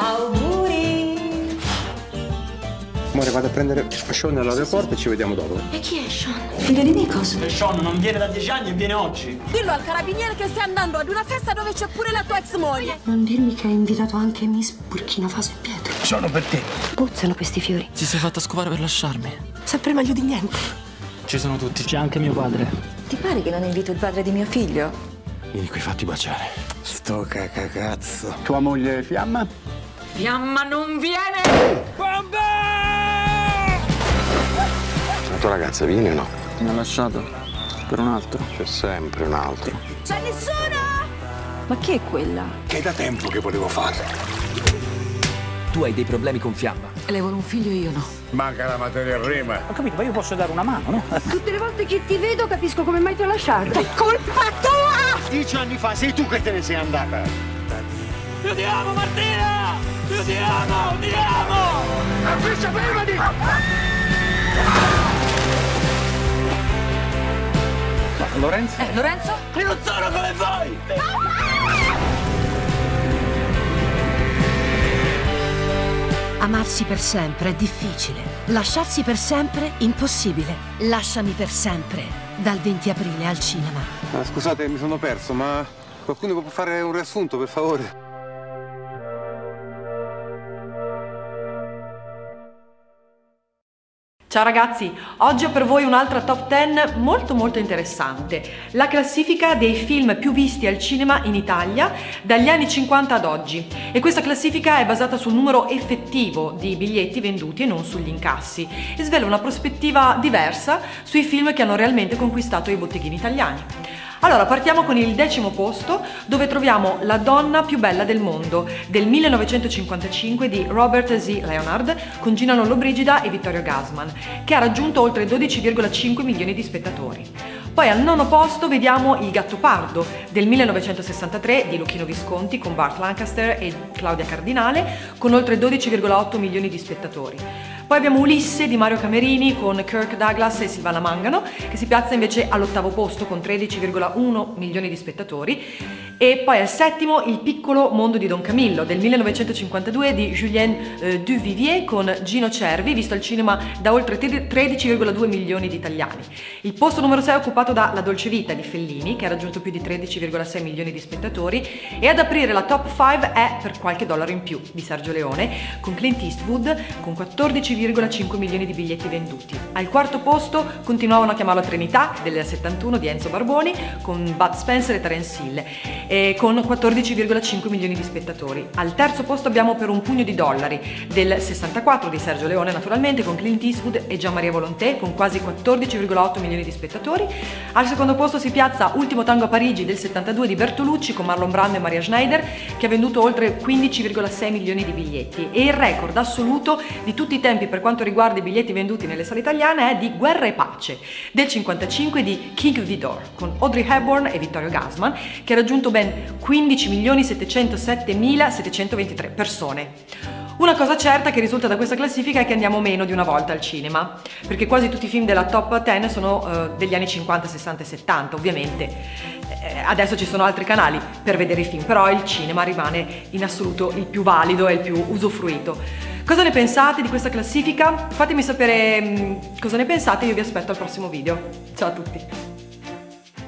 Auguri! Amore, vado a prendere Sean all'aeroporto e ci vediamo dopo. E chi è Sean? Figlio di Nikos? Sean non viene da 10 anni e viene oggi. Dillo al carabiniere che stai andando ad una festa dove c'è pure la tua ex moglie. Non dirmi che hai invitato anche Miss Burkina Faso e Pietro. Sono per te. Puzzano questi fiori. Ti sei fatta scovare per lasciarmi. Sempre meglio di niente. Ci sono tutti. C'è anche mio padre. Ti pare che non invito il padre di mio figlio? Vieni qui, fatti baciare. Sto cacacazzo. Tua moglie Fiamma? Fiamma non viene! La tua ragazza viene o no? Mi ha lasciato per un altro. C'è sempre un altro. C'è nessuno! Ma chi è quella? Che è da tempo che volevo farlo. Tu hai dei problemi con Fiamma. Lei vuole un figlio e io no. Manca la materia prima. Ho capito, ma io posso dare una mano, no? Tutte le volte che ti vedo capisco come mai ti ho lasciato. È colpa tua! 10 anni fa sei tu che te ne sei andata. Io ti amo, Martina! Io ti amo, ti amo! Avviscia prima di... Ma Lorenzo? Lorenzo? Io non sono come voi! Amarsi per sempre è difficile. Lasciarsi per sempre impossibile. Lasciami per sempre. Dal 20 aprile al cinema. Scusate, mi sono perso, ma qualcuno può fare un riassunto, per favore? Ciao ragazzi, oggi ho per voi un'altra top 10 molto interessante, la classifica dei film più visti al cinema in Italia dagli anni 50 ad oggi, e questa classifica è basata sul numero effettivo di biglietti venduti e non sugli incassi, e svela una prospettiva diversa sui film che hanno realmente conquistato i botteghini italiani. Allora, partiamo con il 10° posto, dove troviamo La donna più bella del mondo, del 1955 di Robert Z. Leonard, con Gina Lollobrigida e Vittorio Gassman, che ha raggiunto oltre 12,5 milioni di spettatori. Poi al 9° posto vediamo Il Gattopardo, del 1963 di Luchino Visconti, con Burt Lancaster e Claudia Cardinale, con oltre 12,8 milioni di spettatori. Poi abbiamo Ulisse di Mario Camerini con Kirk Douglas e Silvana Mangano, che si piazza invece all'8° posto con 13,1 milioni di spettatori. E poi al 7° Il piccolo mondo di Don Camillo del 1952 di Julien Duvivier con Gino Cervi, visto al cinema da oltre 13,2 milioni di italiani. Il posto numero 6 è occupato da La dolce vita di Fellini, che ha raggiunto più di 13,6 milioni di spettatori, e ad aprire la top 5 è Per qualche dollaro in più di Sergio Leone con Clint Eastwood con 14,5 milioni di biglietti venduti. Al 4° posto continuavano a chiamarlo Trinità del 71 di Enzo Barboni con Bud Spencer e Terence Hill, con 14,5 milioni di spettatori. Al 3° posto abbiamo Per un pugno di dollari del 64 di Sergio Leone, naturalmente, con Clint Eastwood e Gian Maria Volonté, con quasi 14,8 milioni di spettatori. Al 2° posto si piazza Ultimo tango a Parigi del 72 di Bertolucci con Marlon Brando e Maria Schneider, che ha venduto oltre 15,6 milioni di biglietti, e il record assoluto di tutti i tempi per quanto riguarda i biglietti venduti nelle sale italiane è di Guerra e pace del 55 di King Vidor con Audrey Hepburn e Vittorio Gassman, che ha raggiunto ben 15.707.723 persone. Una cosa certa che risulta da questa classifica è che andiamo meno di una volta al cinema, perché quasi tutti i film della top 10 sono degli anni 50, 60 e 70, ovviamente. Adesso ci sono altri canali per vedere i film, però il cinema rimane in assoluto il più valido e il più usufruito. Cosa ne pensate di questa classifica? Fatemi sapere cosa ne pensate, io vi aspetto al prossimo video. Ciao a tutti!